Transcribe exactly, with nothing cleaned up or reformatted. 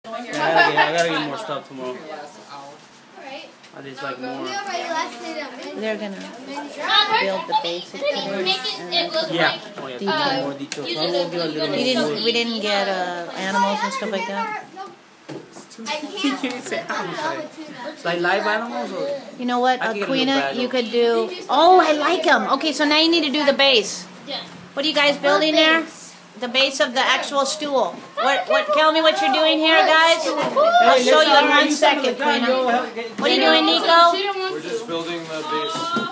I gotta get, I gotta get more stuff tomorrow. I just like more. They're gonna build the basic today. Yeah. Oh yeah. Uh, more details. So we'll do a little We didn't. We didn't get uh, animals and stuff like that. It's like live animals. Or? You know what, Aquina? You could do. Oh, I like them. Okay, so now you need to do the base. What are you guys building there? The base of the actual stool. What? What? Tell me what you're doing here, guys. I'll show you in one second, Aquina. What are you doing, Nico? We're just building the base.